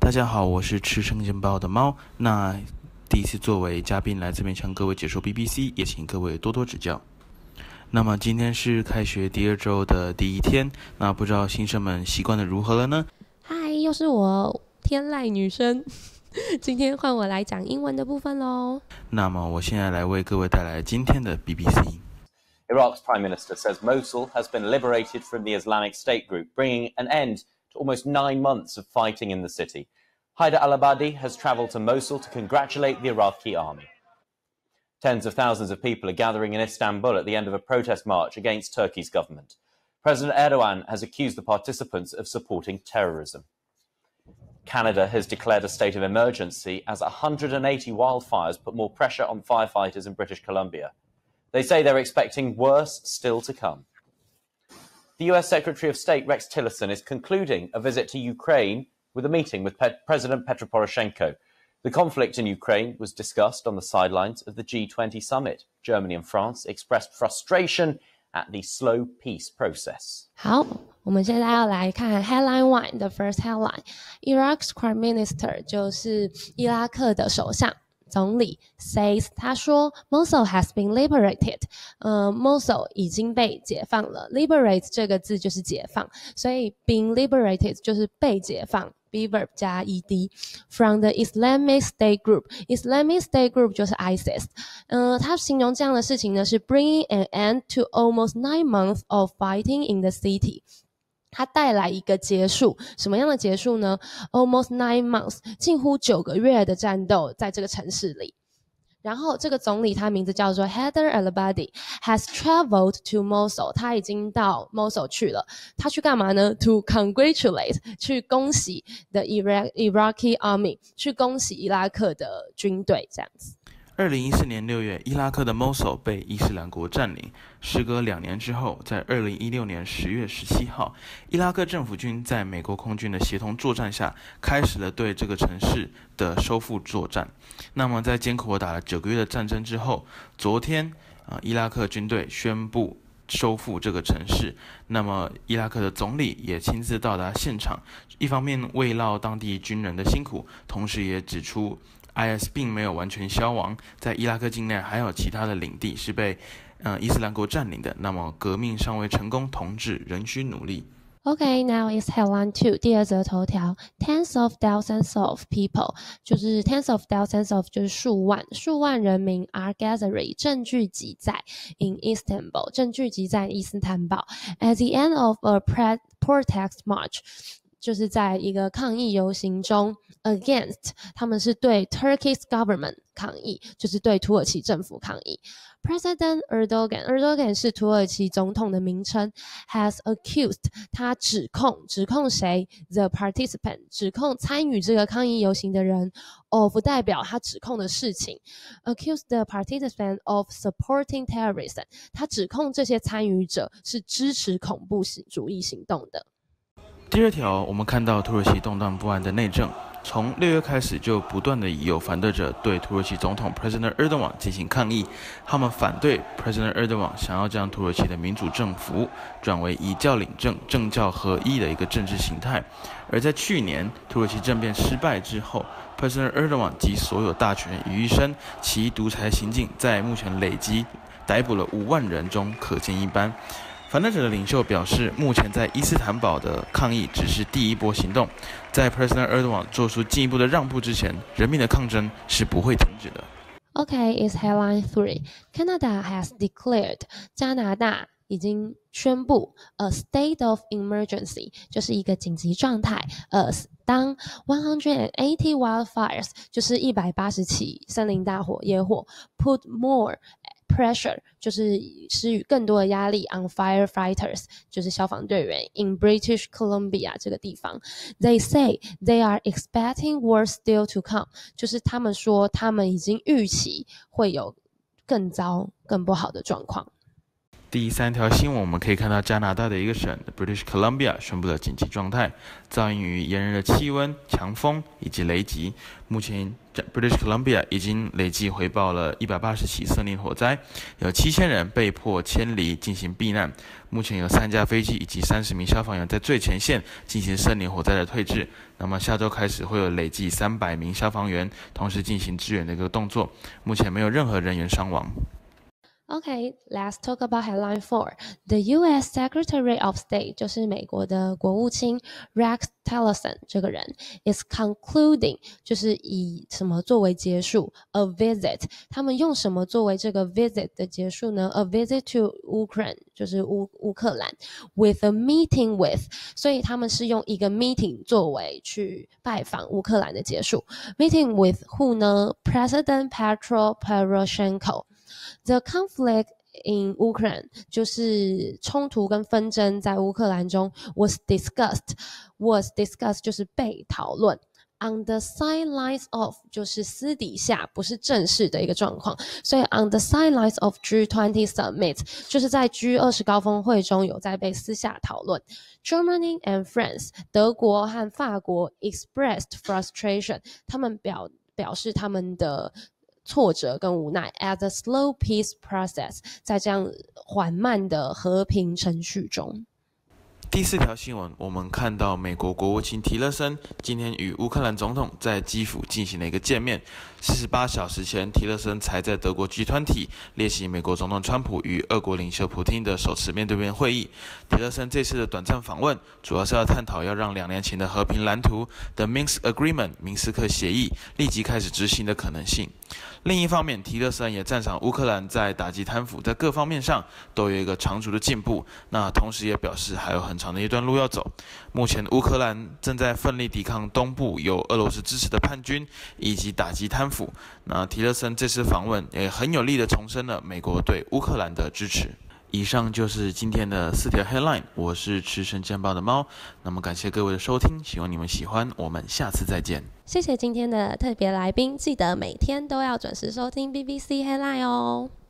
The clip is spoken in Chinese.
大家好，我是吃生煎包的猫。那第一次作为嘉宾来这边向各位解说 BBC， 也请各位多多指教。那么今天是开学第2周的第1天，那不知道新生们习惯的如何了呢？ 嗨，又是我天籁女生，今天换我来讲英文的部分咯。 那么我现在来为各位带来今天的 BBC。Iraq's Prime Minister says Mosul has been liberated from the Islamic State group, bringing an end to almost 9 months of fighting in the city. Haider al-Abadi has travelled to Mosul to congratulate the Iraqi army. Tens of thousands of people are gathering in Istanbul at the end of a protest march against Turkey's government. President Erdogan has accused the participants of supporting terrorism. Canada has declared a state of emergency as 180 wildfires put more pressure on firefighters in British Columbia.They say they're expecting worse still to come. The US Secretary of State Rex Tillerson is concluding a visit to Ukraine with a meeting with President Petro Poroshenko. The conflict in Ukraine was discussed on the sidelines of the G20 summit. Germany and France expressed frustration at the slow peace process. 好，我们现在要来看 Headline 1 the first headline. Iraq's Prime Minister 就是伊拉克的首相。总理 says 他说 Mosul has been liberated Mosul 已经被解放了 liberate 这个字就是解放所以 being liberated 就是被解放 be verb 加 ed from the Islamic State group Islamic State group 就是 ISIS 他形容这样的事情呢是 bringing an end to almost 9 months of fighting in the city它带来一个结束，什么样的结束呢 ？Almost 9 months， 近乎9个月的战斗在这个城市里。然后这个总理他名字叫做 Haider al-Abadi has traveled to Mosul， 他已经到 Mosul 去了。他去干嘛呢 ？To congratulate， 去恭喜 the Iraqi army， 去恭喜伊拉克的军队这样子。 2014年6月，伊拉克的 Mosul 被伊斯兰国占领。时隔2年之后，在2016年10月17号，伊拉克政府军在美国空军的协同作战下，开始了对这个城市的收复作战。那么，在艰苦地打了9个月的战争之后，昨天，伊拉克军队宣布收复这个城市。那么，伊拉克的总理也亲自到达现场，一方面慰劳当地军人的辛苦，同时也指出。IS 并没有完全消亡，在伊拉克境内还有其他的领地是被伊斯兰国占领的。那么革命尚未成功，同志仍需努力。 Okay, now is headline 2. 第2则头条 Tens of thousands of people 就是 tens of thousands of 就是数万人民 are gathering 正聚集在 in Istanbul 正聚集在伊斯坦堡 at the end of a protest march就是在一个抗议游行中 against 他们是对 Turkey's government 抗议就是对土耳其政府抗议 President Erdogan 是土耳其总统的名称 has accused 他指控谁 the participant 指控参与这个抗议游行的人 of 代表他指控的事情 accused the participant of supporting terrorism 他指控这些参与者是支持恐怖主义行动的第2条，我们看到土耳其动荡不安的内政，从6月开始就不断的有反对者对土耳其总统 President Erdogan 进行抗议，他们反对 President Erdogan 想要将土耳其的民主政府转为以教领政、政教合一的一个政治形态。而在去年土耳其政变失败之后 ，President Erdogan 集所有大权于一身，其独裁行径在目前累积逮捕了5万人中可见一斑。反对者的领袖表示，目前在伊斯坦堡的抗议只是第一波行动，在 President Erdogan 做出进一步的让步之前，人民的抗争是不会停止的。 Okay, is headline 3. Canada has declared 加拿大已经宣布 a state of emergency 就是一个紧急状态 as 当180 wildfires 就是180起森林大火野火 put more pressure 就是施予更多的压力 on firefighters 就是消防队员 in British Columbia 这个地方 They say they are expecting worse still to come 就是他们说他们已经预期会有更糟更不好的状况第3条新闻，我们可以看到加拿大的一个省 British Columbia 宣布了紧急状态，噪音与炎热的气温、强风以及雷击。目前 British Columbia 已经累计回报了180起森林火灾，有7000人被迫迁离进行避难。目前有3架飞机以及30名消防员在最前线进行森林火灾的退治。那么下周开始会有累计300名消防员同时进行支援的一个动作，目前没有任何人员伤亡。 Okay, let's talk about headline 4. The U.S. Secretary of State 就是美国的国务卿 Rex Tillerson 这个人 is concluding 就是以什么作为结束 a visit 他们用什么作为这个 visit 的结束呢 A visit to Ukraine 就是乌克兰 with a meeting with 所以他们是用一个 meeting 作为去拜访乌克兰的结束 Meeting with who 呢 President Petro Poroshenko。The conflict in Ukraine 就是冲突跟纷争在乌克兰中 was discussed 就是被讨论 on the sidelines of 就是私底下不是正式的一个状况，所以 on the sidelines of G20 summit 就是在 G20 高峰会中有在被私下讨论。Germany and France 德国和法国 expressed frustration 他们表示他们的挫折跟无奈 as a slow peace process 在这样缓慢的和平程序中。 第4条新闻，我们看到美国国务卿提勒森今天与乌克兰总统在基辅进行了一个见面。48小时前，提勒森才在德国G20列席美国总统川普与俄国领袖普丁的首次面对面会议。提勒森这次的短暂访问，主要是要探讨要让2年前的和平蓝图 The Minsk Agreement 明斯克协议立即开始执行的可能性。另一方面，提勒森也赞赏乌克兰在打击贪腐在各方面上都有一个长足的进步，那同时也表示还有很长的一段路要走。目前乌克兰正在奋力抵抗东部由俄罗斯支持的叛军以及打击贪腐。那提勒森这次访问也很有力地重申了美国对乌克兰的支持。以上就是今天的4条 headline， 我是驰骋见报的猫。那么感谢各位的收听，希望你们喜欢，我们下次再见。 谢谢今天的特别来宾，记得每天都要准时收听 BBC Headline 哦。